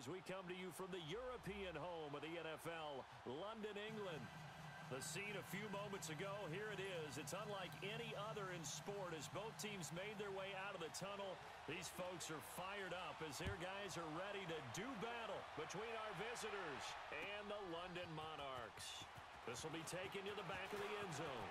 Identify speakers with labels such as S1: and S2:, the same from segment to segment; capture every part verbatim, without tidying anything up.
S1: as we come to you from the European home of the N F L, London, England. The scene a few moments ago, here it is. It's unlike any other in sport as both teams made their way out of the tunnel. These folks are fired up as their guys are ready to do battle between our visitors and the London Monarchs. This will be taken to the back of the end zone.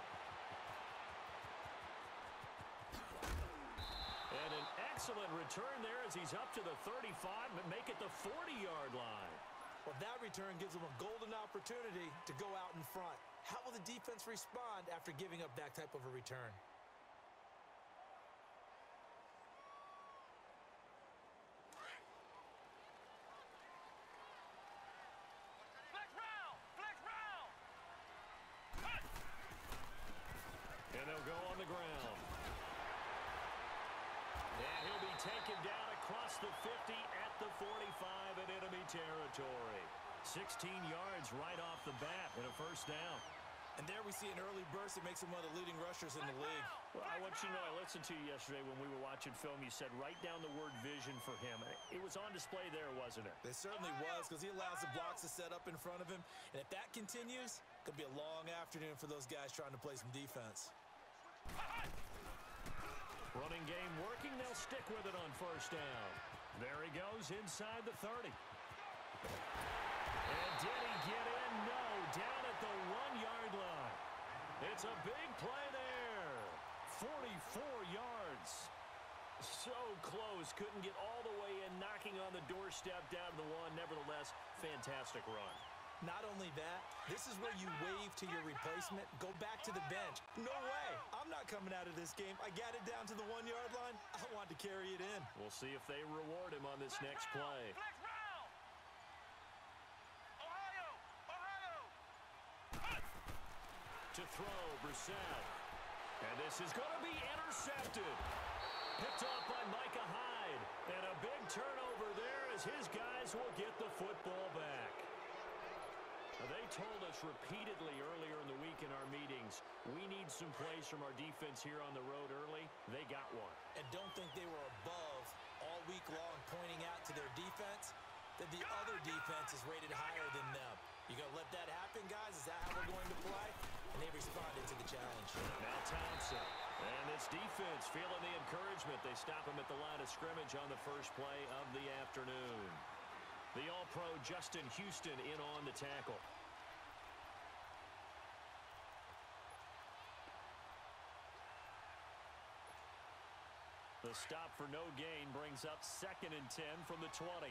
S1: And an excellent return there as he's up to the thirty-five, but make it the forty-yard line.
S2: Well, that return gives them a golden opportunity to go out in front. How will the defense respond after giving up that type of a return?
S3: Flex round! Flex round!
S1: And they'll go on the ground. And he'll be taken down across the fifty at the forty-five in enemy territory. sixteen yards right off the bat and a first down.
S2: And there we see an early burst that makes him one of the leading rushers in the league.
S1: Well, I want you to know, I listened to you yesterday when we were watching film. You said write down the word vision for him. It was on display there, wasn't it?
S2: It certainly was, because he allows the blocks to set up in front of him. And if that continues, it could be a long afternoon for those guys trying to play some defense.
S1: Running game working. They'll stick with it on first down. There he goes inside the thirty. And did he get in? No. Down at the one-yard line. It's a big play there. forty-four yards. So close. Couldn't get all the way in, knocking on the doorstep down to the one. Nevertheless, fantastic run.
S2: Not only that, this is where you wave to your replacement, go back to the bench. No way. I'm not coming out of this game. I got it down to the one-yard line. I want to carry it in.
S1: We'll see if they reward him on this next play.
S3: Flex round! Ohio! Ohio!
S1: To throw, Brissett. And this is going to be intercepted. Picked off by Micah Hyde. And a big turnover there as his guys will get the football back. They told us repeatedly earlier in the week in our meetings, we need some plays from our defense here on the road early. They got one.
S2: And don't think they were above all week long pointing out to their defense that the other defense is rated higher than them. You going to let that happen, guys? Is that how we're going to play? And they responded to the challenge.
S1: Now Thompson. And this defense feeling the encouragement. They stop him at the line of scrimmage on the first play of the afternoon. The All-Pro Justin Houston in on the tackle. The stop for no gain brings up second and ten from the twenty.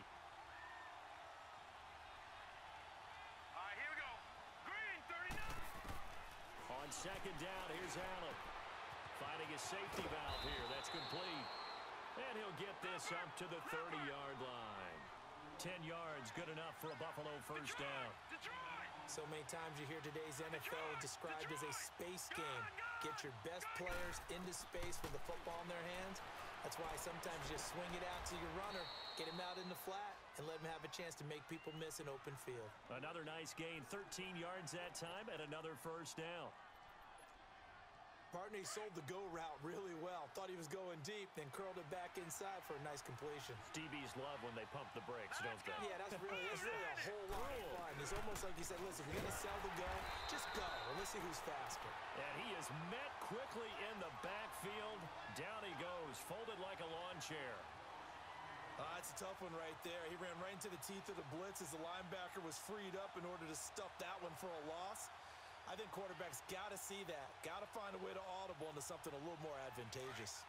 S3: All right, here we go. Green, thirty-nine.
S1: On second down, here's Allen. Finding his safety valve here. That's complete. And he'll get this up to the thirty-yard line. ten yards, good enough for a Buffalo first down.
S2: So many times you hear today's N F L described as a space game. Get your best players into space with the football in their hands. That's why sometimes you just swing it out to your runner, get him out in the flat, and let him have a chance to make people miss an open field.
S1: Another nice gain, thirteen yards that time, and another first down.
S2: Partner, he sold the go route really well. Thought he was going deep, then curled it back inside for a nice completion.
S1: D Bs love when they pump the brakes, don't they?
S2: Yeah, that's really, that's really a whole lot of fun. It's almost like he said, listen, we're going to sell the go. Just go, and let's see who's faster.
S1: And he is met quickly in the backfield. Down he goes, folded like a lawn chair.
S2: Uh, that's a tough one right there. He ran right into the teeth of the blitz as the linebacker was freed up in order to stuff that one for a loss. I think quarterbacks got to see that. Got to find a way to audible into something a little more advantageous.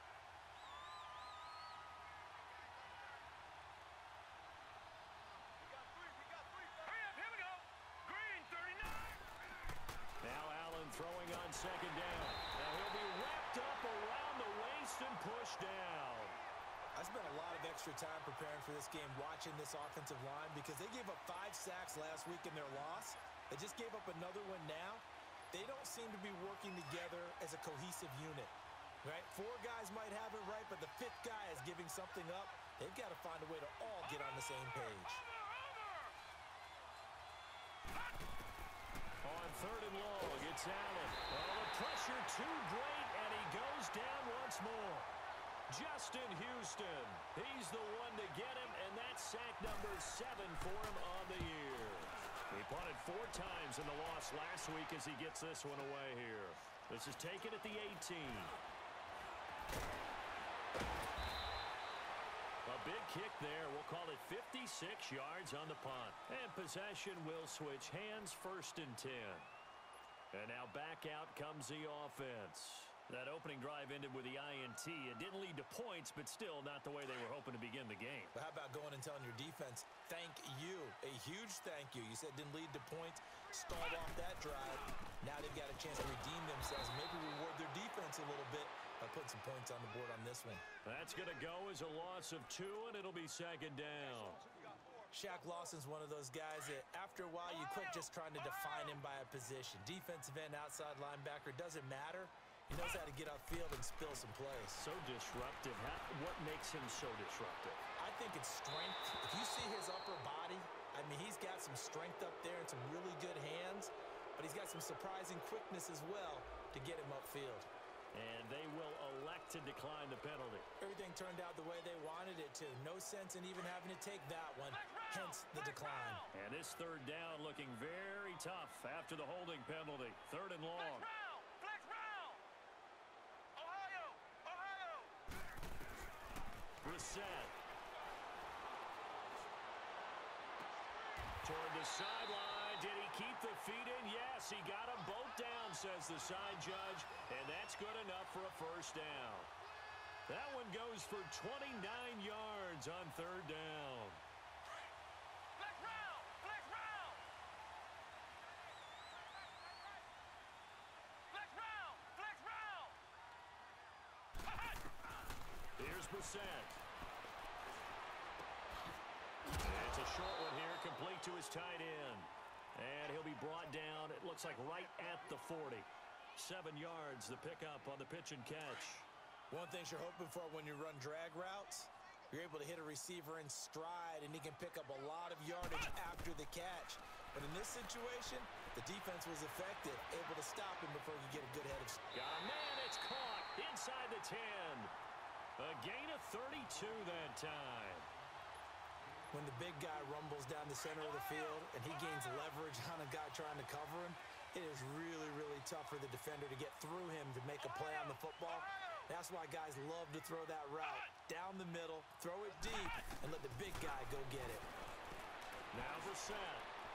S3: We got three, we got three. Hurry up, here we go. Green, thirty-nine.
S1: Now Allen throwing on second down. Now he'll be wrapped up around the waist and pushed down.
S2: I spent a lot of extra time preparing for this game watching this offensive line because they gave up five sacks last week in their loss. They just gave up another one now. They don't seem to be working together as a cohesive unit, right? Four guys might have it right, but the fifth guy is giving something up. They've got to find a way to all get on the same page.
S1: On third and long, it's Allen. Oh, the pressure too great, and he goes down once more. Justin Houston. He's the one to get him, and that's sack number seven for him on the year. He punted four times in the loss last week as he gets this one away here. This is taken at the eighteen. A big kick there. We'll call it fifty-six yards on the punt. And possession will switch hands, first and ten. And now back out comes the offense. That opening drive ended with the I N T. It didn't lead to points, but still not the way they were hoping to begin the game.
S2: But how about going and telling your defense, thank you, a huge thank you. You said didn't lead to points, stalled off that drive. Now they've got a chance to redeem themselves and maybe reward their defense a little bit by putting some points on the board on this one.
S1: That's going to go as a loss of two, and it'll be second down.
S2: Shaq Lawson's one of those guys that after a while you quit just trying to define him by a position. Defensive end, outside linebacker, doesn't matter. He knows how to get upfield and spill some plays.
S1: So disruptive. How, what makes him so disruptive?
S2: I think it's strength. If you see his upper body, I mean, he's got some strength up there and some really good hands, but he's got some surprising quickness as well to get him upfield.
S1: And they will elect to decline the penalty.
S2: Everything turned out the way they wanted it to. No sense in even having to take that one, hence the decline.
S1: And this third down looking very tough after the holding penalty. Third and long. Reset. Toward the sideline. Did he keep the feet in? Yes, he got them both down, says the side judge. And that's good enough for a first down. That one goes for twenty-nine yards on third down.
S3: Flex round! Flex round! Flex round! Flex round!
S1: Here's Brissett. It's a short one here, complete to his tight end. And he'll be brought down, it looks like right at the forty. Seven yards, the pickup on the pitch and catch.
S2: One thing you're hoping for when you run drag routes, you're able to hit a receiver in stride, and he can pick up a lot of yardage after the catch. But in this situation, the defense was effective, able to stop him before he could get a good head of...
S1: Got a man, it's caught inside the ten. A gain of thirty-two that time.
S2: When the big guy rumbles down the center of the field and he gains leverage on a guy trying to cover him, it is really, really tough for the defender to get through him to make a play on the football. That's why guys love to throw that route down the middle, throw it deep, and let the big guy go get it.
S1: Now Brissett.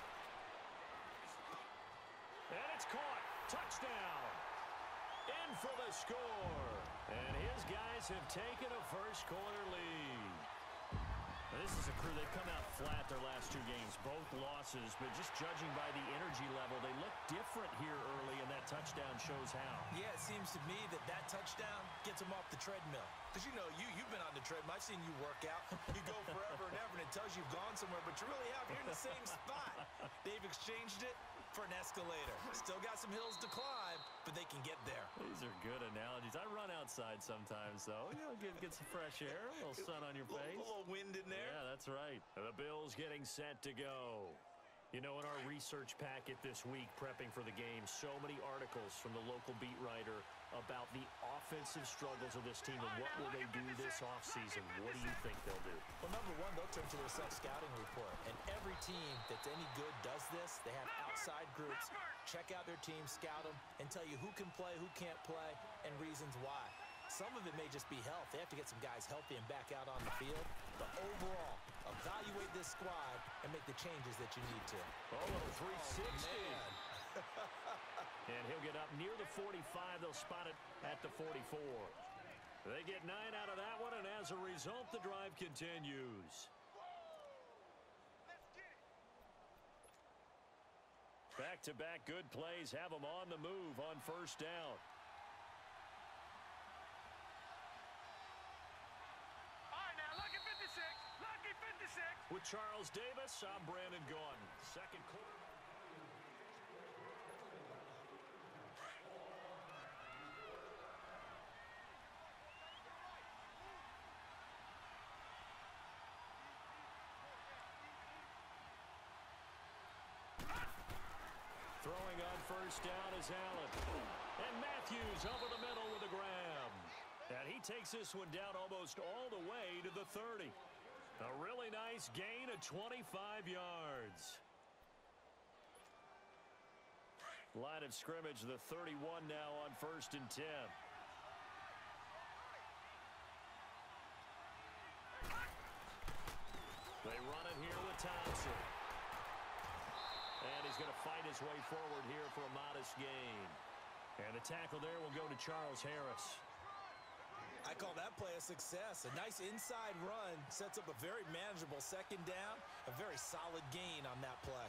S1: And it's caught. Touchdown. In for the score. And his guys have taken a first quarter lead. Now, this is a crew, they've come out flat their last two games, both losses, but just judging by the energy level, they look different here early, and that touchdown shows how.
S2: Yeah, it seems to me that that touchdown gets them off the treadmill. Because, you know, you, you've been on the treadmill. I've seen you work out. You go forever and ever, and it tells you you've gone somewhere, but you really have. You're in the same spot. They've exchanged it for an escalator. Still got some hills to climb, but they can get there.
S1: These are good analogies. I run outside sometimes, though. You know, get, get some fresh air, a little sun on your face.
S2: A little wind in there.
S1: Yeah, that's right. The Bills getting set to go. You know, in our research packet this week, prepping for the game, so many articles from the local beat writer about the offensive struggles of this team and what will they do this offseason. What do you think they'll do?
S2: Well, number one, they'll turn to their self-scouting report. And every team that's any good does this. They have outside groups, check out their team, scout them, and tell you who can play, who can't play, and reasons why. Some of it may just be health. They have to get some guys healthy and back out on the field. But overall, evaluate this squad and make the changes that you need to.
S1: Oh, little three sixty.
S2: Oh,
S1: and he'll get up near the forty-five. They'll spot it at the forty-four. They get nine out of that one, and as a result, the drive continues. Back-to-back good plays have them on the move on first down. With Charles Davis, I'm Brandon Gaudin. Second quarter. Throwing on first down is Allen. And Matthews over the middle with a grab. And he takes this one down almost all the way to the thirty. A really nice gain of twenty-five yards. Line of scrimmage, the thirty-one now on first and ten. They run it here with Thompson. And he's going to fight his way forward here for a modest gain. And the tackle there will go to Charles Harris.
S2: I call that play a success. A nice inside run sets up a very manageable second down. A very solid gain on that play.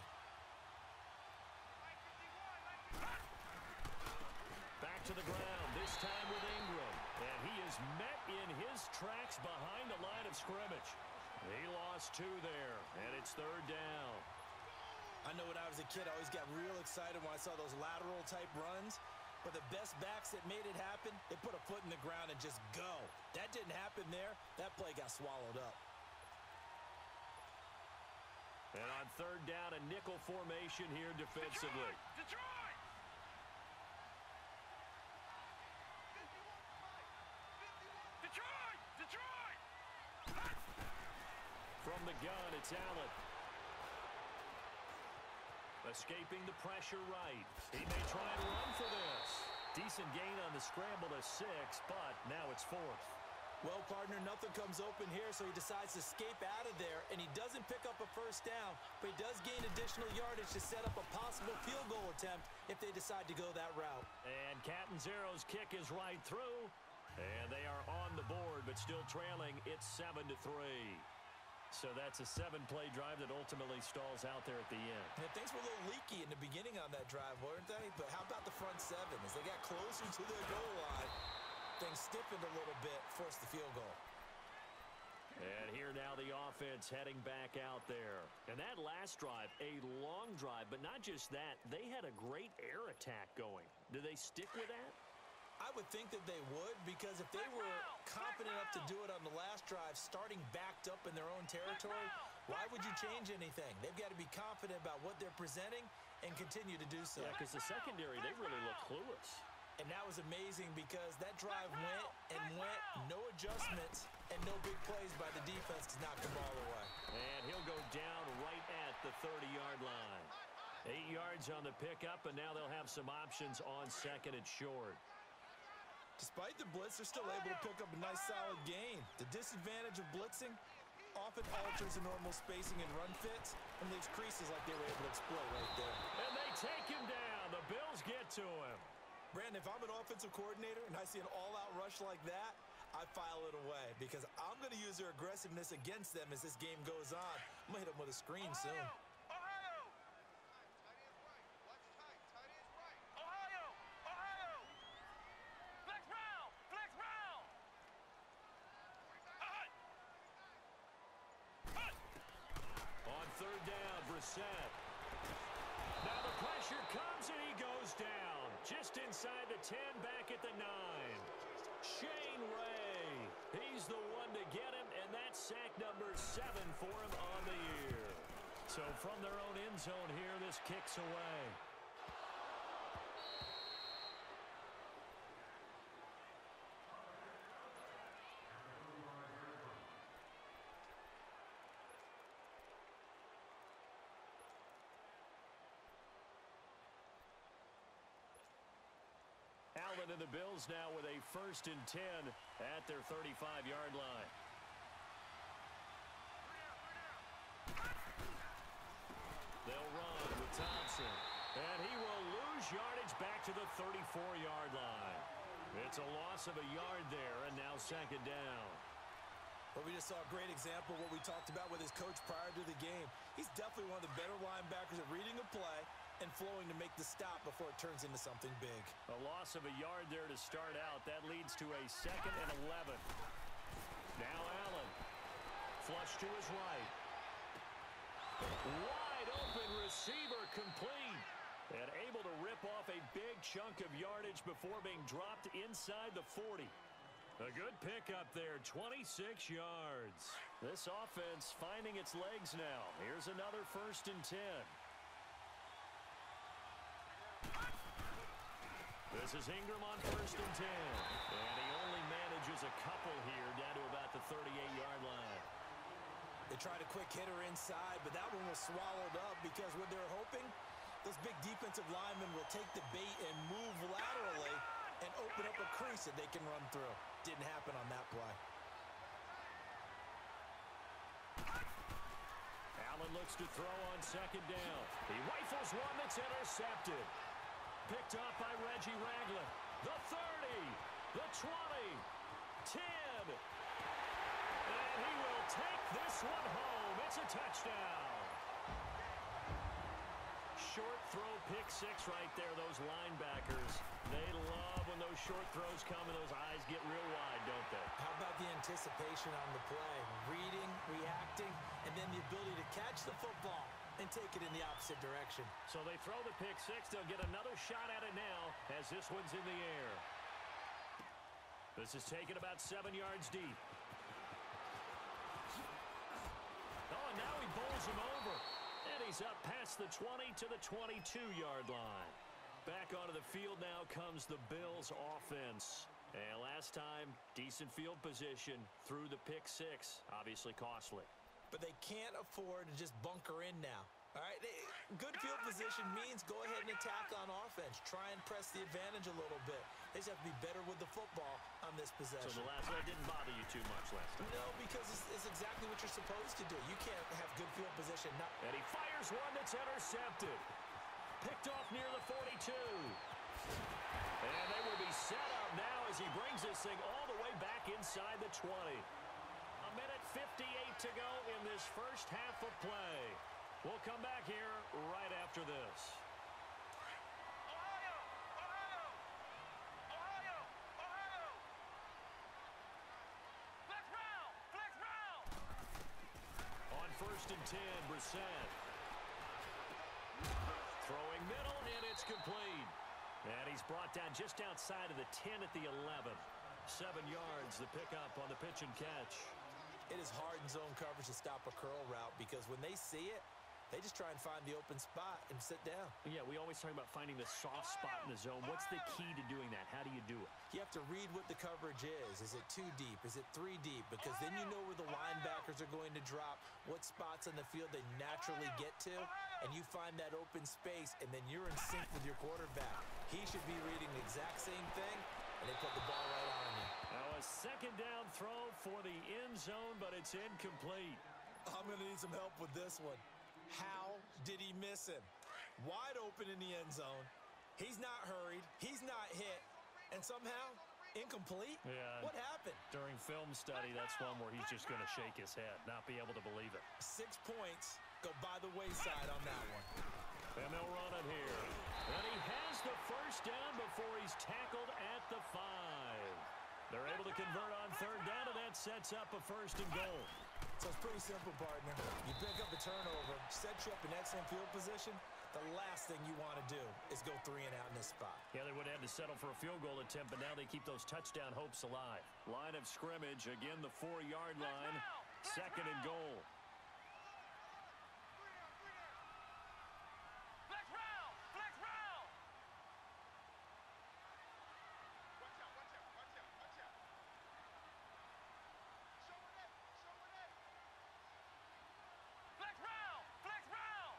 S1: Back to the ground, this time with Ingram. And he is met in his tracks behind the line of scrimmage. He lost two there, and it's third down.
S2: I know when I was a kid, I always got real excited when I saw those lateral-type runs. But the best backs that made it happen, they put a foot in the ground and just go. That didn't happen there. That play got swallowed up.
S1: And on third down, a nickel formation here defensively.
S3: Detroit! Detroit! Detroit!
S1: From the gun, it's Allen. Escaping the pressure right. He may try and run for this. Decent gain on the scramble to six, but now it's fourth.
S2: Well, partner, nothing comes open here, so he decides to escape out of there, and he doesn't pick up a first down, but he does gain additional yardage to set up a possible field goal attempt if they decide to go that route.
S1: And Catanzaro's kick is right through, and they are on the board, but still trailing. It's seven to three. So that's a seven-play drive that ultimately stalls out there at the end.
S2: Yeah, things were a little leaky in the beginning on that drive, weren't they? But how about the front seven? As they got closer to the goal line, things stiffened a little bit, forced the field goal.
S1: And here now the offense heading back out there. And that last drive, a long drive, but not just that. They had a great air attack going. Do they stick with that?
S2: I would think that they would, because if they were confident enough to do it on the last drive, starting backed up in their own territory, why would you change anything? They've got to be confident about what they're presenting and continue to do so.
S1: Yeah, because the secondary, they really look clueless.
S2: And that was amazing because that drive went and went, no adjustments, and no big plays by the defense to knock the ball away.
S1: And he'll go down right at the thirty-yard line. Eight yards on the pickup, and now they'll have some options on second and short.
S2: Despite the blitz, they're still able to pick up a nice solid gain. The disadvantage of blitzing often alters the normal spacing and run fits and leaves creases like they were able to exploit right there.
S1: And they take him down. The Bills get to him.
S2: Brandon, if I'm an offensive coordinator and I see an all-out rush like that, I file it away because I'm going to use their aggressiveness against them as this game goes on. I'm going to hit them with a screen soon.
S3: Ohio! Ohio! Ohio! Flex round! Flex round! Hut! Hut!
S1: On third down, Brissett. Now the pressure comes and he goes down. Just inside the ten, back at the nine. Shane Ray. He's the one to get him, and that's sack number seven for him on the year. So from their own end zone here, this kicks away. Allen and the Bills now with a first and ten at their thirty-five-yard line. They'll run with Thompson. And he will lose yardage back to the thirty-four-yard line. It's a loss of a yard there, and now second down.
S2: Well, we just saw a great example of what we talked about with his coach prior to the game. He's definitely one of the better linebackers at reading a play and flowing to make the stop before it turns into something big.
S1: A loss of a yard there to start out. That leads to a second and eleven. Now Allen. Flush to his right. Wide open receiver complete. And able to rip off a big chunk of yardage before being dropped inside the forty. A good pickup there, twenty-six yards. This offense finding its legs now. Here's another first and ten. This is Ingram on first and ten. And he only managed averages a couple here, down to about the thirty-eight yard line.
S2: They tried a quick hitter inside, but that one was swallowed up because what they're hoping, those big defensive linemen will take the bait and move laterally and open up a crease that they can run through. Didn't happen on that play.
S1: Allen looks to throw on second down. He rifles one that's intercepted. Picked up by Reggie Ragland. The thirty, the twenty, ten. And he will take this one home. It's a touchdown. Short throw, pick six right there, those linebackers. They love when those short throws come and those eyes get real wide, don't they?
S2: How about the anticipation on the play? Reading, reacting, and then the ability to catch the football and take it in the opposite direction.
S1: So they throw the pick six. They'll get another shot at it now as this one's in the air. This is taken about seven yards deep. Oh, and now he bowls him over. And he's up past the twenty to the twenty-two yard line. Back onto the field now comes the Bills offense. And last time, decent field position through the pick six. Obviously costly.
S2: But they can't afford to just bunker in now. All right, good field position means go ahead and attack on offense. Try and press the advantage a little bit. They just have to be better with the football on this possession.
S1: So the last one didn't bother you too much last time?
S2: No, because it's, it's exactly what you're supposed to do. You can't have good field position. Not
S1: and he fires one that's intercepted. Picked off near the forty-two. And they will be set up now as he brings this thing all the way back inside the twenty. A minute fifty-eight to go in this first half of play. We'll come back here right after this.
S3: Ohio! Ohio! Ohio! Ohio! Flex round! Flex round!
S1: On first and ten, Brissett. Throwing middle, and it's complete. And he's brought down just outside of the ten at the eleven. Seven yards, the pickup on the pitch and catch.
S2: It is hard in zone coverage to stop a curl route because when they see it, they just try and find the open spot and sit down.
S1: Yeah, we always talk about finding the soft spot in the zone. What's the key to doing that? How do you do it?
S2: You have to read what the coverage is. Is it two deep? Is it three deep? Because then you know where the linebackers are going to drop, what spots on the field they naturally get to, and you find that open space, and then you're in sync with your quarterback. He should be reading the exact same thing, and they put the ball right on you.
S1: Now a second down throw for the end zone, but it's incomplete.
S2: I'm going to need some help with this one. How did he miss him? Wide open in the end zone. He's not hurried. He's not hit. And somehow, incomplete?
S1: Yeah.
S2: What happened?
S1: During film study, that's one where he's just going to shake his head, not be able to believe it.
S2: Six points go by the wayside on that one.
S1: And they'll run it here. And he has the first down before he's tackled at the five. They're able to convert on third down, and that sets up a first and goal.
S2: So it's pretty simple, partner. You pick up a turnover, set you up in excellent field position. The last thing you want to do is go three and out in this spot.
S1: Yeah, they would have to settle for a field goal attempt, but now they keep those touchdown hopes alive. Line of scrimmage, again the four-yard line, second and goal.
S3: Flex round! Flex round!
S4: Watch out, watch out, watch out, watch out. Show it up, show it up.
S3: Flex round! Flex round!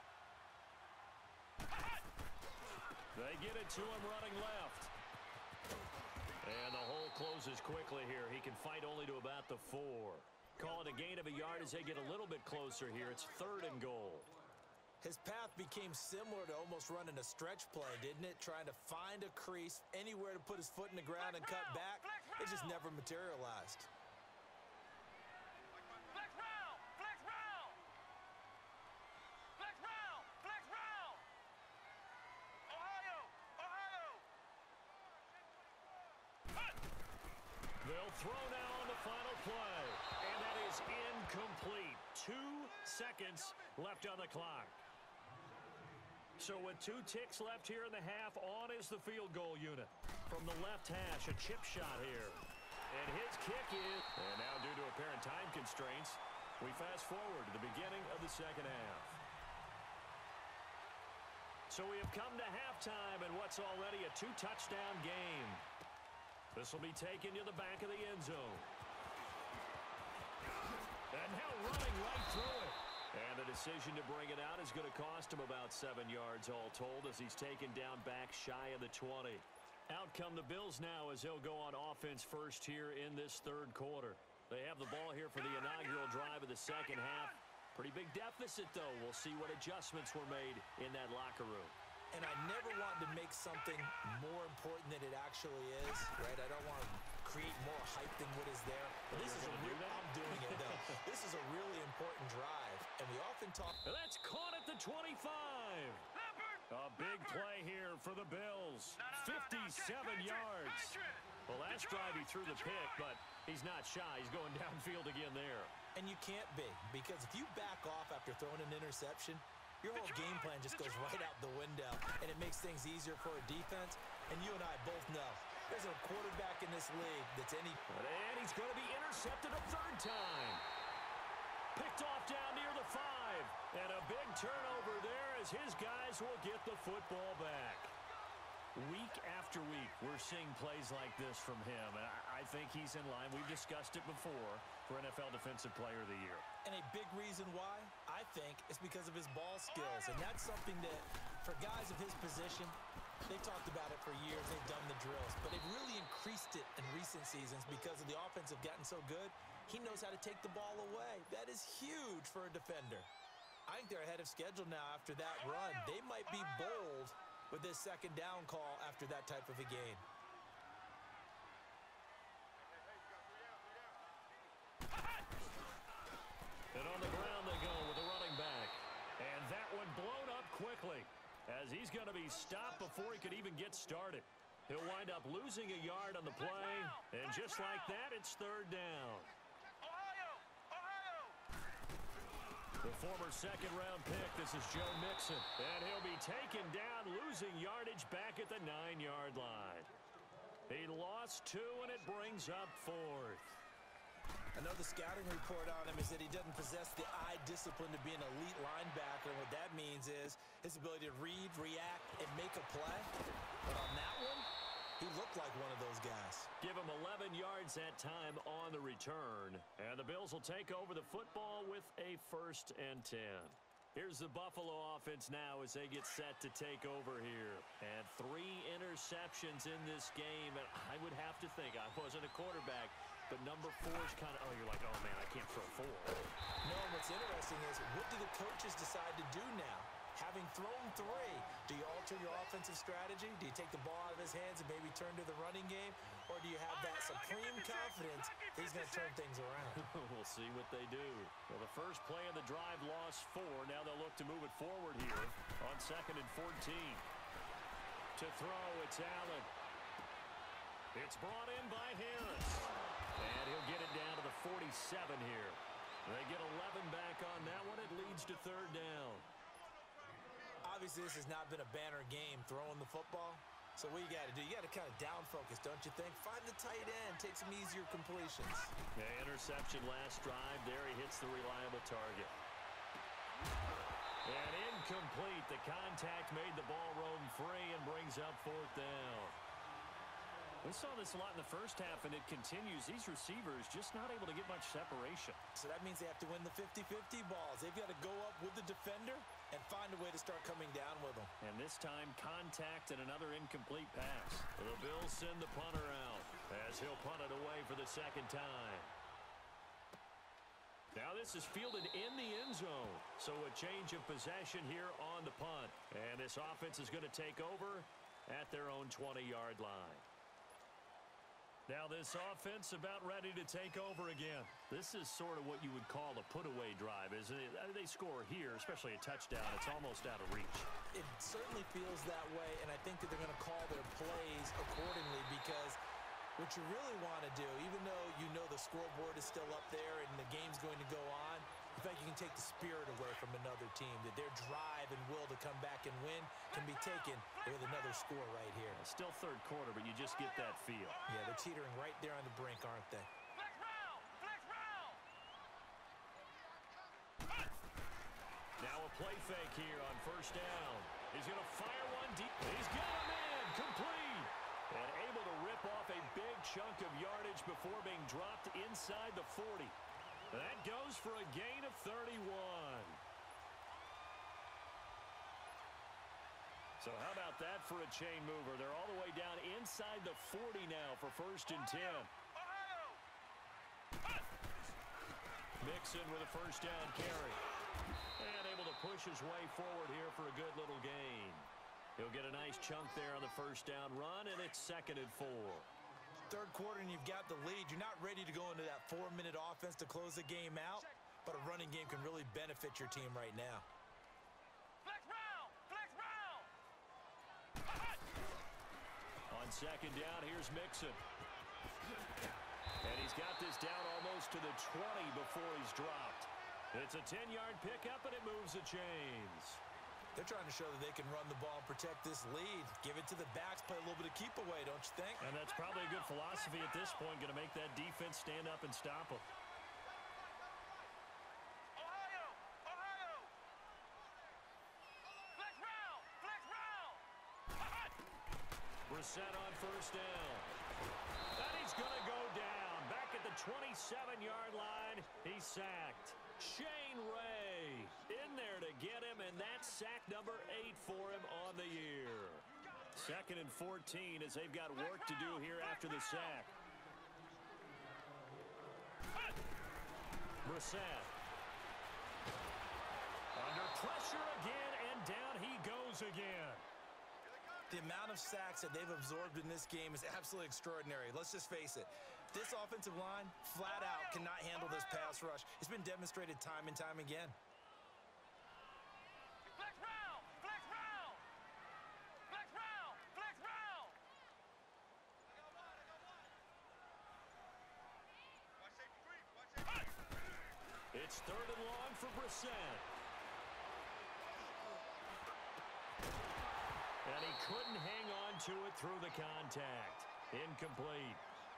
S1: They get it to him running left. And the hole closes quickly here. He can fight only to about the four. Call it a gain of a yard as they get a little bit closer here. It's third and goal.
S2: His path became similar to almost running a stretch play, didn't it? Trying to find a crease, anywhere to put his foot in the ground and cut back. It just never materialized.
S3: Flex round! Flex round! Flex round! Flex round! Ohio! Ohio!
S1: They'll throw now on the final play. And that is incomplete. Two seconds left on the clock. So with two ticks left here in the half, on is the field goal unit. From the left hash, a chip shot here. And his kick is... And now due to apparent time constraints, we fast forward to the beginning of the second half. So we have come to halftime in what's already a two-touchdown game. This will be taken to the back of the end zone. And now running right through it. And the decision to bring it out is going to cost him about seven yards all told as he's taken down back shy of the twenty. Out come the Bills now as they'll go on offense first here in this third quarter. They have the ball here for the inaugural drive of the second half. Pretty big deficit, though. We'll see what adjustments were made in that locker room.
S2: And I never wanted to make something more important than it actually is, right? I don't want to create more hype than what is there. But this is a real, I'm doing it, though. This is a really important drive. And we often talk.
S1: That's caught at the twenty-five. A big play here for the Bills. fifty-seven yards. Well, last drive he threw the pick, but he's not shy. He's going downfield again there.
S2: And you can't be, because if you back off after throwing an interception, your whole game plan just goes right out the window, and it makes things easier for a defense. And you and I both know there's a quarterback in this league that's any...
S1: And he's going to be intercepted a third time. Picked off down near the five. And a big turnover there as his guys will get the football back. Week after week, we're seeing plays like this from him. And I think he's in line. We've discussed it before for N F L Defensive Player of the Year.
S2: And a big reason why, I think, is because of his ball skills. And that's something that, for guys of his position, they've talked about it for years. They've done the drills. But they've really increased it in recent seasons because of the offense have gotten so good. He knows how to take the ball away. That is huge for a defender. I think they're ahead of schedule now after that run. They might be bold with this second down call after that type of a game.
S1: And on the ground they go with the running back. And that one blown up quickly as he's going to be stopped before he could even get started. He'll wind up losing a yard on the play. And just like that, it's third down. The former second-round pick, this is Joe Mixon. And he'll be taken down, losing yardage back at the nine-yard line. He lost two, and it brings up fourth.
S2: I know the scouting report on him is that he doesn't possess the eye discipline to be an elite linebacker. And what that means is his ability to read, react, and make a play. But on that one, he looked like one of those guys.
S1: Give him eleven yards that time on the return. And the Bills will take over the football with a first and ten. Here's the Buffalo offense now as they get set to take over here. And three interceptions in this game. And I would have to think, I wasn't a quarterback, but number four is kind of, oh, you're like, oh, man, I can't throw four.
S2: No, and what's interesting is, what do the coaches decide to do now? Having thrown three, do you alter your offensive strategy? Do you take the ball out of his hands and maybe turn to the running game? Or do you have that supreme confidence that he's going to turn things around?
S1: We'll see what they do. Well, the first play of the drive lost four. Now they'll look to move it forward here on second and fourteen. To throw, it's Allen. It's brought in by Harris. And he'll get it down to the forty-seven here. They get eleven back on that one. It leads to third down.
S2: Obviously, this has not been a banner game throwing the football. So what you got to do, you got to kind of down focus, don't you think? Find the tight end, take some easier completions.
S1: Yeah, interception last drive. There he hits the reliable target. And incomplete. The contact made the ball roam free and brings up fourth down. We saw this a lot in the first half, and it continues. These receivers just not able to get much separation.
S2: So that means they have to win the fifty fifty balls. They've got to go up with the defender and find a way to start coming down with them.
S1: And this time, contact and another incomplete pass. The Bills send the punter out as he'll punt it away for the second time. Now this is fielded in the end zone. So a change of possession here on the punt. And this offense is going to take over at their own twenty-yard line. Now this offense about ready to take over again. This is sort of what you would call a put-away drive, isn't it? They score here, especially a touchdown. It's almost out of reach.
S2: It certainly feels that way, and I think that they're going to call their plays accordingly because what you really want to do, even though you know the scoreboard is still up there and the game's going to go on, in fact, you can take the spirit away from another team, that their drive and will to come back and win can be taken with another score right here.
S1: Still third quarter, but you just get that feel.
S2: Yeah, they're teetering right there on the brink, aren't they?
S3: Flex round! Flex round!
S1: Now a play fake here on first down. He's going to fire one deep. He's got him in. Complete. And able to rip off a big chunk of yardage before being dropped inside the forty. That goes for a gain of thirty-one. So how about that for a chain mover? They're all the way down inside the forty now for first and ten. Mixon with a first down carry. And able to push his way forward here for a good little gain. He'll get a nice chunk there on the first down run, and it's second and four.
S2: Third quarter and you've got the lead. You're not ready to go into that four-minute offense to close the game out, but a running game can really benefit your team right now.
S3: Flex round! Flex round!
S1: On second down, here's Mixon. And he's got this down almost to the twenty before he's dropped. It's a ten-yard pickup, and it moves the chains.
S2: They're trying to show that they can run the ball and protect this lead. Give it to the backs, play a little bit of keep away, don't you think?
S1: And that's probably a good philosophy at this point, going to make that defense stand up and stop them.
S3: Ohio! Ohio! Flex round! Flex round!
S1: Brissett on first down. And he's going to go down. Back at the twenty-seven-yard line, he's sacked. Shane Ray in there to get him, and that's sack number eight for him on the year. Second and fourteen as they've got work to do here after the sack. Brissett. Under pressure again, and down he goes again.
S2: The amount of sacks that they've absorbed in this game is absolutely extraordinary. Let's just face it. This offensive line, flat out, cannot handle this pass rush. It's been demonstrated time and time again.
S3: Flex round! Flex round! Flex round! Flex round!
S4: Watch safety creep. Watch safety creep.
S1: It's third and long for Brissett. And he couldn't hang on to it through the contact. Incomplete.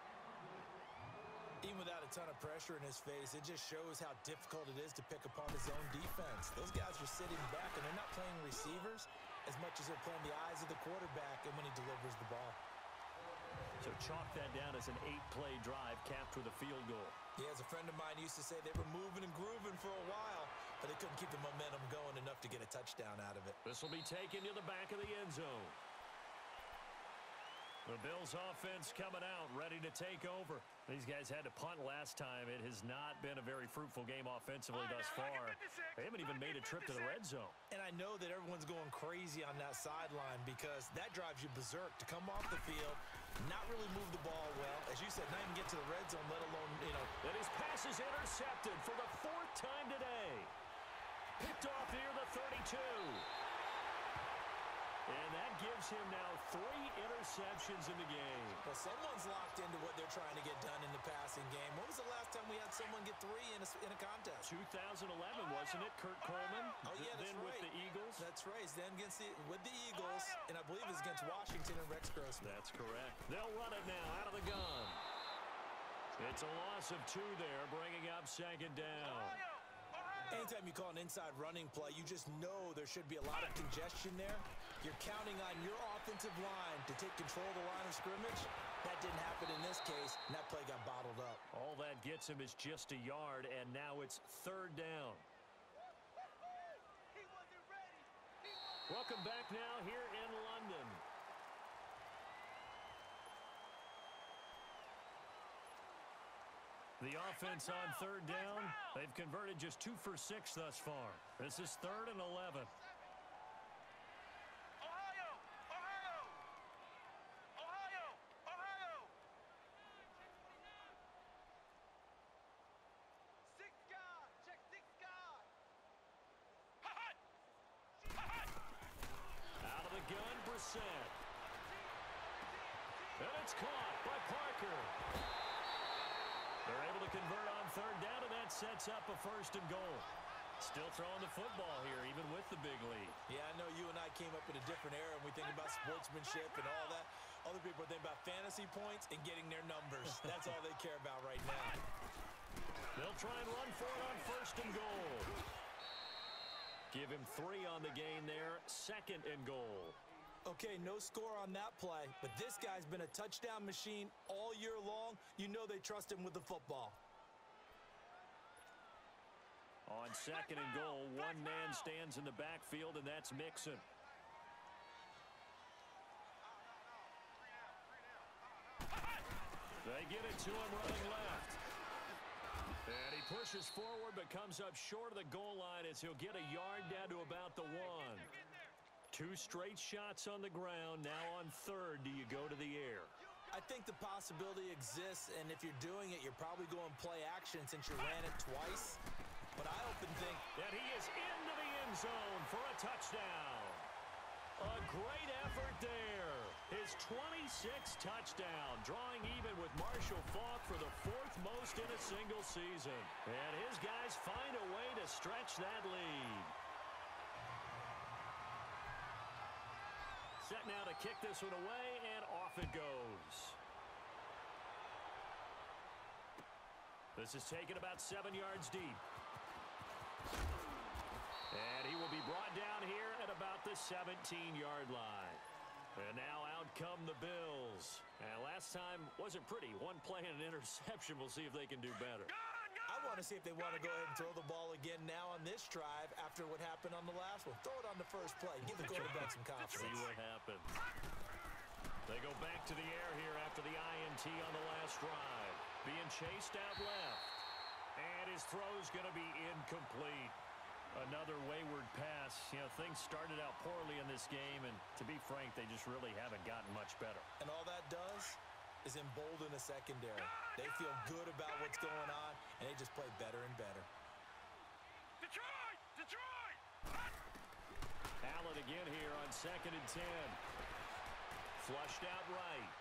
S2: Even without a ton of pressure in his face, it just shows how difficult it is to pick upon his own defense. Those guys are sitting back, and they're not playing receivers as much as they're playing the eyes of the quarterback and when he delivers the ball.
S1: So chalk that down as an eight-play drive capped with a field goal.
S2: Yeah, as a friend of mine used to say, they were moving and grooving for a while, but they couldn't keep the momentum going enough to get a touchdown out of it.
S1: This will be taken to the back of the end zone. The Bills offense coming out, ready to take over. These guys had to punt last time. It has not been a very fruitful game offensively thus far. They haven't even made a trip to the red zone.
S2: And I know that everyone's going crazy on that sideline because that drives you berserk to come off the field, not really move the ball well. As you said, not even get to the red zone, let alone, you know.
S1: And his pass is intercepted for the fourth time today. Picked off near the thirty-two. And that gives him now three interceptions in the game.
S2: Well, someone's locked into what they're trying to get done in the passing game. When was the last time we had someone get three in a, in a contest?
S1: two thousand eleven, wasn't it? Kurt Coleman.
S2: Oh, yeah, that's
S1: then
S2: right.
S1: with the Eagles.
S2: That's right. He's then against the, with the Eagles, and I believe it's against Washington and Rex Grossman.
S1: That's correct. They'll run it now out of the gun. It's a loss of two there, bringing up second down.
S2: Anytime you call an inside running play, you just know there should be a lot of congestion there. You're counting on your offensive line to take control of the line of scrimmage. That didn't happen in this case, and that play got bottled up.
S1: All that gets him is just a yard, and now it's third down.
S4: He wasn't ready. He wasn't
S1: Welcome back now here in London. The offense on third down, they've converted just two for six thus far. This is third and eleven.
S3: Ohio! Ohio! Ohio! Ohio!
S4: six guard. Check six guard.
S3: Hot! Hot!
S1: Out of the gun, Brissett. And it's caught by Parker. They're able to convert on third down, and that sets up a first and goal. Still throwing the football here, even with the big lead.
S2: Yeah, I know you and I came up in a different era, and we think about sportsmanship and all that. Other people think about fantasy points and getting their numbers. That's all they care about right now.
S1: They'll try and run for it on first and goal. Give him three on the gain there, second and goal.
S2: Okay, no score on that play, but this guy's been a touchdown machine all year long. You know they trust him with the football.
S1: On second and goal, one man stands in the backfield, and that's Mixon. They get it to him running left. And he pushes forward but comes up short of the goal line as he'll get a yard down to about the one. Two straight shots on the ground. Now on third, do you go to the air?
S2: I think the possibility exists, and if you're doing it, you're probably going play action since you ran it twice. But I often think
S1: that he is into the end zone for a touchdown. A great effort there. His twenty-sixth touchdown, drawing even with Marshall Faulk for the fourth most in a single season. And his guys find a way to stretch that lead. Set now to kick this one away, and off it goes. This is taken about seven yards deep. And he will be brought down here at about the seventeen-yard line. And now out come the Bills. And last time wasn't pretty. One play and an interception. We'll see if they can do better.
S2: I want to see if they want to go ahead and throw the ball again now on this drive after what happened on the last one. Throw it on the first play. Give the quarterback some confidence.
S1: See what happens. They go back to the air here after the I N T on the last drive. Being chased out left. And his throw's going to be incomplete. Another wayward pass. You know, things started out poorly in this game, and to be frank, they just really haven't gotten much better.
S2: And all that does is embolden the secondary. They feel good about what's going on, and they just play better and better.
S3: Detroit! Detroit!
S1: Allen again here on second and ten. Flushed out right.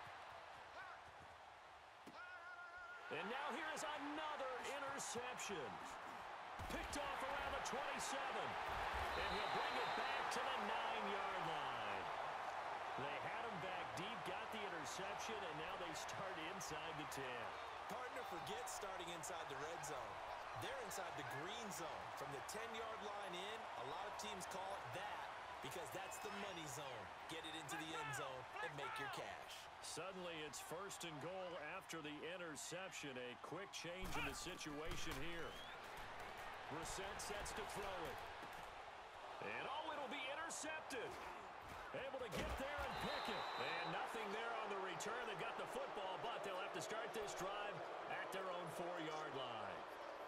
S1: And now here is another interception. Picked off around the twenty-seven. And he'll bring it back to the nine-yard line. They had him back deep, got the interception, and now they start inside the ten.
S2: Partner forgets starting inside the red zone. They're inside the green zone. From the ten-yard line in, a lot of teams call it that because that's the money zone. Get it into the end zone and make your cash.
S1: Suddenly it's first and goal after the interception. A quick change in the situation here. Brissett sets to throw it. And oh, it'll be intercepted. Able to get there and pick it. And nothing there on the return. They got the football, but they'll have to start this drive at their own four-yard line.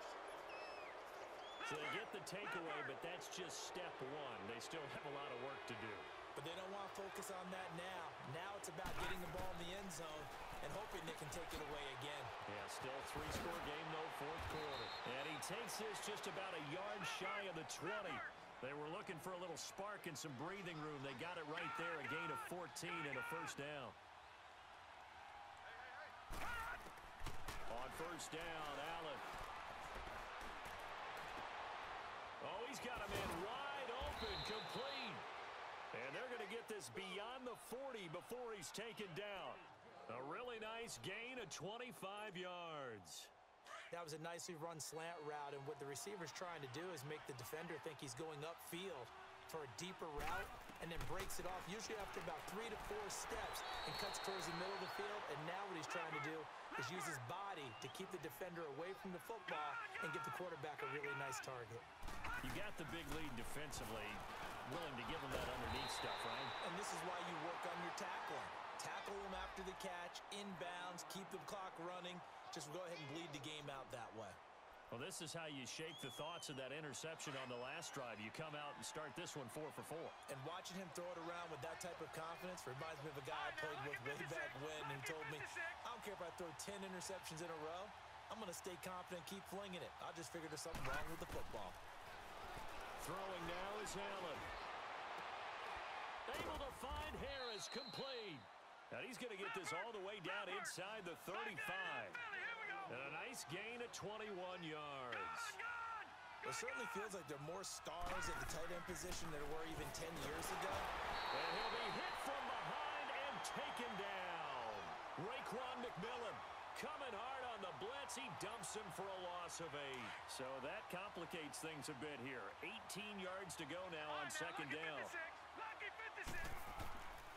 S1: So they get the takeaway, but that's just step one. They still have a lot of work to do.
S2: But they don't want to focus on that now. Now it's about getting the ball in the end zone and hoping they can take it away again.
S1: Yeah, still three-score game, though, fourth quarter. And he takes this just about a yard shy of the twenty. They were looking for a little spark and some breathing room. They got it right there, a gain of fourteen and a first down. On first down, Allen. Oh, he's got him in wide open, complete. And they're going to get this beyond the forty before he's taken down. A really nice gain of twenty-five yards.
S2: That was a nicely run slant route, and what the receiver's trying to do is make the defender think he's going upfield for a deeper route and then breaks it off, usually after about three to four steps, and cuts towards the middle of the field. And now what he's trying to do is use his body to keep the defender away from the football and give the quarterback a really nice target.
S1: You got the big lead defensively, willing to give him that underneath stuff, right?
S2: And this is why you work on your tackling. Tackle them after the catch, inbounds, keep the clock running. Just go ahead and bleed the game out that way.
S1: Well, this is how you shake the thoughts of that interception on the last drive. You come out and start this one four for four.
S2: And watching him throw it around with that type of confidence reminds me of a guy I played with way back when, and he told me, I don't care if I throw ten interceptions in a row. I'm going to stay confident, keep flinging it. I'll just figure there's something wrong with the football.
S1: Throwing now is Allen. Able to find Harris, complete. And he's going to get this all the way down inside the thirty-five. And a nice gain of twenty-one yards.
S2: It certainly feels like there are more stars at the tight end position than there were even ten years ago.
S1: And he'll be hit from behind and taken down. Raekwon McMillan coming hard on the blitz. He dumps him for a loss of eight. So that complicates things a bit here. eighteen yards to go now on second down.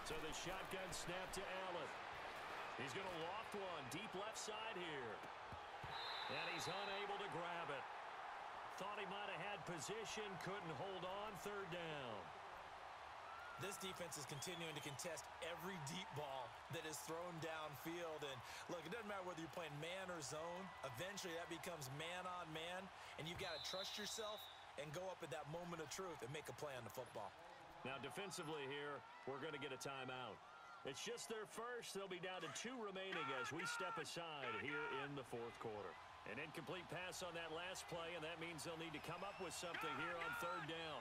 S1: So the shotgun snap to Allen. He's going to loft one deep left side here. And he's unable to grab it. Thought he might have had position, couldn't hold on, third down.
S2: This defense is continuing to contest every deep ball that is thrown downfield. And look, it doesn't matter whether you're playing man or zone. Eventually that becomes man on man, and you've got to trust yourself and go up at that moment of truth and make a play on the football.
S1: Now defensively here, we're going to get a timeout. It's just their first. They'll be down to two remaining as we step aside here in the fourth quarter. An incomplete pass on that last play, and that means they'll need to come up with something here on third down.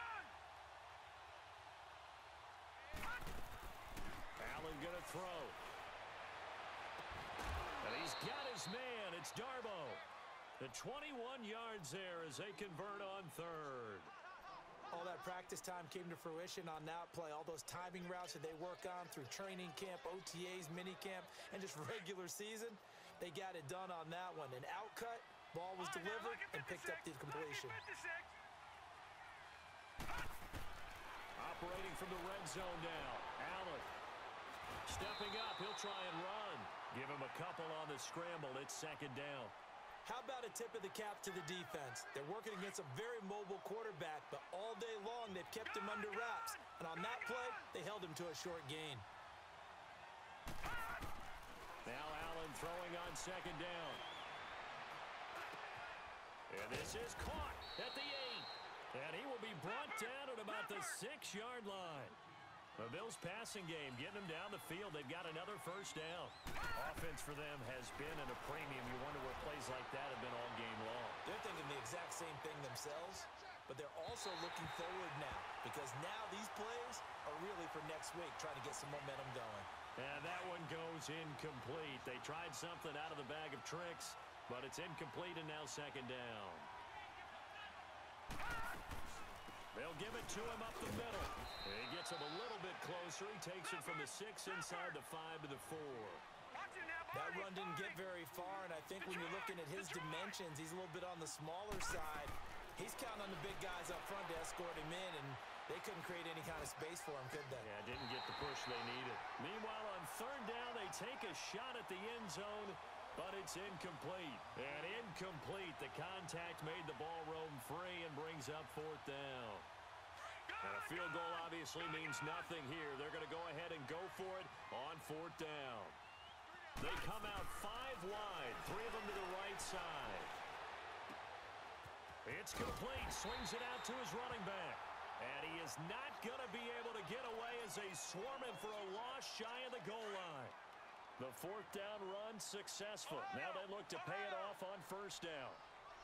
S1: Allen going to throw. And he's got his man. It's Darbo. The twenty-one yards there as they convert on third.
S2: All that practice time came to fruition on that play. All those timing routes that they work on through training camp, O T As, mini camp, and just regular season, they got it done on that one. An outcut, ball was delivered, and picked up the completion.
S1: Operating from the red zone now. Allen stepping up. He'll try and run. Give him a couple on the scramble. It's second down.
S2: How about a tip of the cap to the defense? They're working against a very mobile quarterback, but all day long they've kept him under wraps. And on that play, they held him to a short gain.
S1: Now Allen throwing on second down. And this is caught at the eight. And he will be brought down at about the six-yard line. The Bills' passing game getting them down the field. They've got another first down. Offense for them has been at a premium. You wonder where plays like that have been all game long.
S2: They're thinking the exact same thing themselves, but they're also looking forward now because now these plays are really for next week, trying to get some momentum going.
S1: And that one goes incomplete. They tried something out of the bag of tricks, but it's incomplete and now second down. They'll give it to him up the middle. He gets him a little bit closer. He takes it from the six inside the five to the four.
S2: That run didn't get very far, and I think when you're looking at his dimensions, he's a little bit on the smaller side. He's counting on the big guys up front to escort him in, and they couldn't create any kind of space for him, could they?
S1: Yeah, didn't get the push they needed. Meanwhile, on third down, they take a shot at the end zone, but it's incomplete. And incomplete. The contact made the ball roam free and brings up fourth down. And a field goal obviously means nothing here. They're going to go ahead and go for it on fourth down. They come out five wide, three of them to the right side. It's complete. Swings it out to his running back. And he is not going to be able to get away as they swarm him for a loss shy of the goal line. The fourth down run successful. Now they look to pay it off on first down.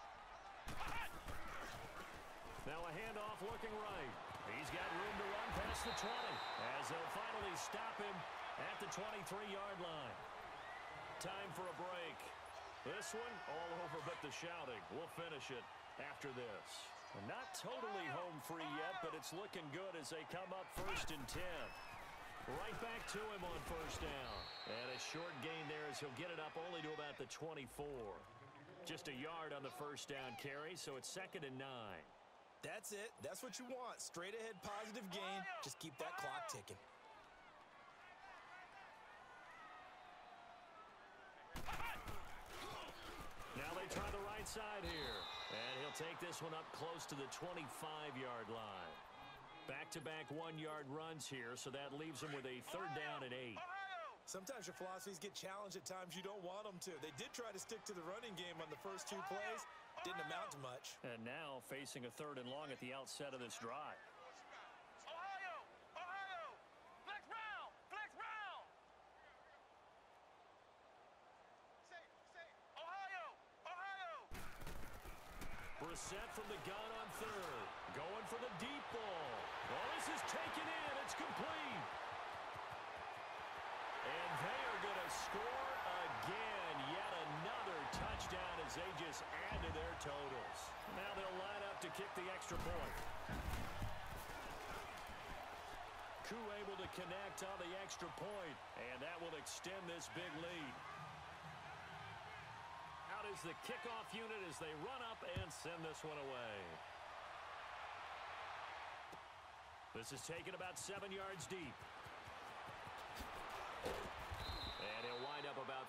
S1: Now a handoff looking right. He's got room to run past the twenty as they'll finally stop him at the twenty-three-yard line. Time for a break. This one all over but the shouting. We'll finish it after this. Not totally home free yet, but it's looking good as they come up first and ten. Right back to him on first down. And a short gain there as he'll get it up only to about the twenty-four. Just a yard on the first down carry, so it's second and nine.
S2: That's it. That's what you want. Straight ahead positive gain. Just keep that clock ticking.
S1: Now they try the right side here. And he'll take this one up close to the twenty-five-yard line. Back-to-back one-yard runs here, so that leaves him with a third down and eight.
S2: Sometimes your philosophies get challenged at times you don't want them to. They did try to stick to the running game on the first two plays. Didn't amount to much.
S1: And now facing a third and long at the outset of this drive.
S3: Ohio! Ohio! Flex round! Flex round!
S4: Safe, safe.
S3: Ohio! Ohio!
S1: Brissett from the gun on third. Going for the deep ball. Oh, this is taken in. It's complete. And they are going to score again. Yet another touchdown as they just add to their totals. Now they'll line up to kick the extra point. Koo able to connect on the extra point, and that will extend this big lead. Out is the kickoff unit as they run up and send this one away. This is taken about seven yards deep.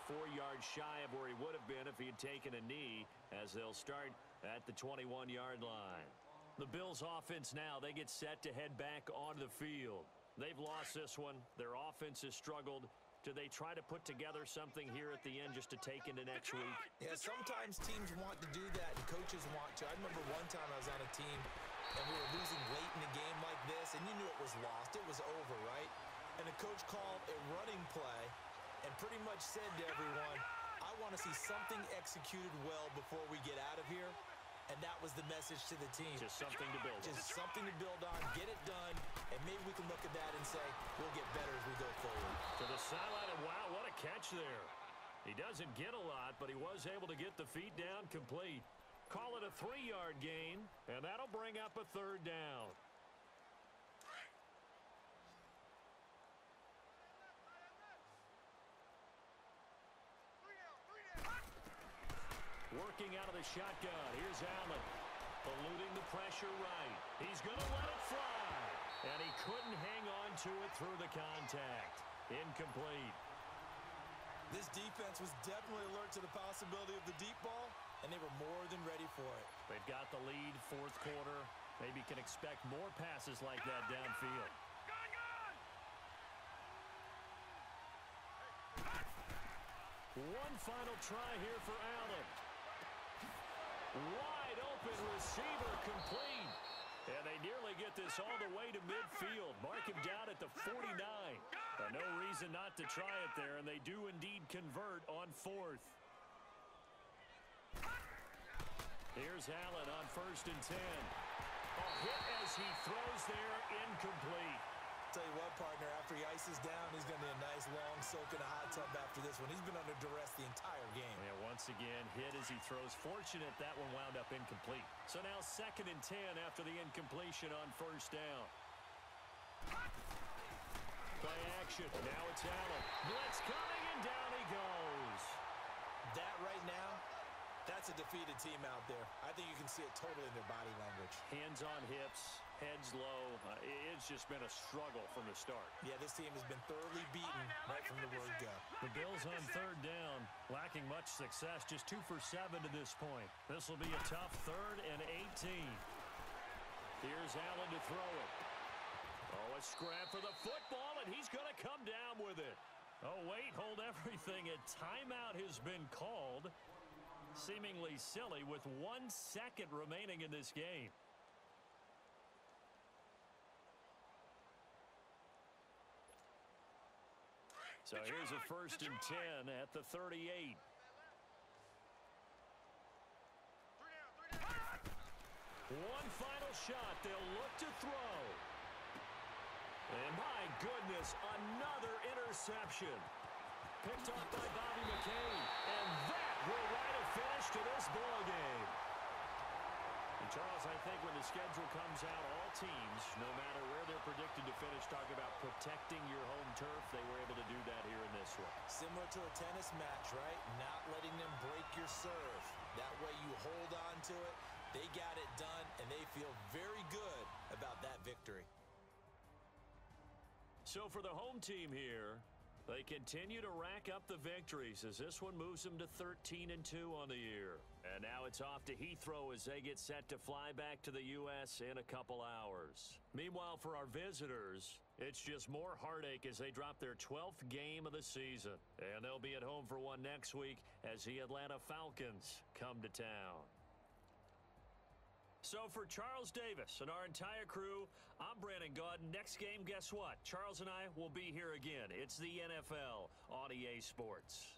S1: four yards shy of where he would have been if he had taken a knee, as they'll start at the twenty-one yard line. The Bills offense now, they get set to head back onto the field. They've lost this one. Their offense has struggled. Do they try to put together something here at the end just to take into next week?
S2: Yeah, sometimes teams want to do that and coaches want to. I remember one time I was on a team and we were losing late in a game like this, and you knew it was lost. It was over, right? And the coach called a running play and pretty much said to everyone, I want to see something executed well before we get out of here. And that was the message to the team.
S1: Just something to build on.
S2: Just something to build on, get it done, and maybe we can look at that and say, we'll get better as we go forward.
S1: To the sideline, and wow, what a catch there. He doesn't get a lot, but he was able to get the feet down complete. Call it a three yard gain, and that'll bring up a third down. Working out of the shotgun. Here's Allen. Eluding the pressure right. He's going to let it fly. And he couldn't hang on to it through the contact. Incomplete.
S2: This defense was definitely alert to the possibility of the deep ball, and they were more than ready for it.
S1: They've got the lead, fourth quarter. Maybe can expect more passes like that downfield. One final try here for Allen. Wide open receiver complete. And they nearly get this all the way to midfield. Mark him down at the forty-nine. And no reason not to try it there, and they do indeed convert on fourth. Here's Allen on first and ten. A hit as he throws there, incomplete.
S2: Tell you what, partner, after he ices down, he's going to be a nice long soak in a hot tub after this one. He's been under duress the entire game.
S1: Yeah, once again, hit as he throws. Fortunate that one wound up incomplete. So now second and ten after the incompletion on first down. Play action. Now it's Allen. Blitz coming, and down he goes.
S2: That right now, that's a defeated team out there. I think you can see it totally in their body language.
S1: Hands on hips, heads low. Uh, it's just been a struggle from the start.
S2: Yeah, this team has been thoroughly beaten right from the word go.
S1: The Bills on third down, lacking much success, just two for seven to this point. This will be a tough third and eighteen. Here's Allen to throw it. Oh, a scrap for the football, and he's going to come down with it. Oh, wait, hold everything. A timeout has been called. Seemingly silly with one second remaining in this game. So here's a first and ten at the thirty-eight. One final shot. They'll look to throw. And my goodness, another interception. Picked off by Bobby McCain. And that will write a finish to this ball game. And Charles, I think when the schedule comes out, all teams, no matter where they're predicted to finish, talk about protecting your home turf. They were able to do that here in this one.
S2: Similar to a tennis match, right? Not letting them break your serve. That way you hold on to it. They got it done, and they feel very good about that victory.
S1: So for the home team here, they continue to rack up the victories as this one moves them to thirteen and two on the year. And now it's off to Heathrow as they get set to fly back to the U S in a couple hours. Meanwhile, for our visitors, it's just more heartache as they drop their twelfth game of the season. And they'll be at home for one next week as the Atlanta Falcons come to town. So for Charles Davis and our entire crew, I'm Brandon Gaudin. Next game, guess what? Charles and I will be here again. It's the N F L on E A Sports.